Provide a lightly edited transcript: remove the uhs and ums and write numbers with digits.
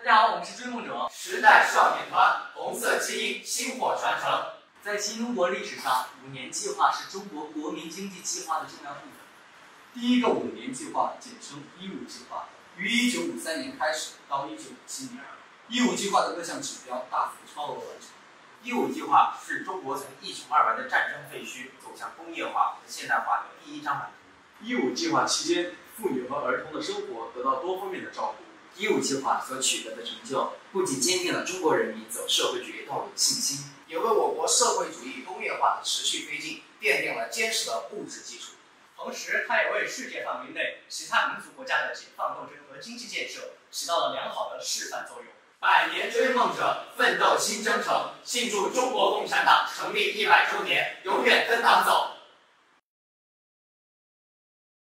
家好，我们是追梦者时代少年团，红色基因薪火传承。 在新中国历史上，5年计划是中国国民经济计划的重要部分。 第一个5年计划简称“15计划”，于1953年开始到1957年，15计划的各项指标大幅超额完成。 15计划是中国从一穷二白的战争废墟走向工业化和现代化的第一张版图。 15计划期间，妇女和儿童的生活得到多方面的照顾。 15计划所取得的成就，不仅坚定了中国人民走社会主义道路的信心， 也为我国社会主义工业化的持续推进奠定了坚实的物质基础。 同时，它也为世界范围内其他民族国家的解放斗争和经济建设起到了良好的示范作用。 百年追梦者，奋斗新征程，庆祝中国共产党成立100周年，永远跟党走。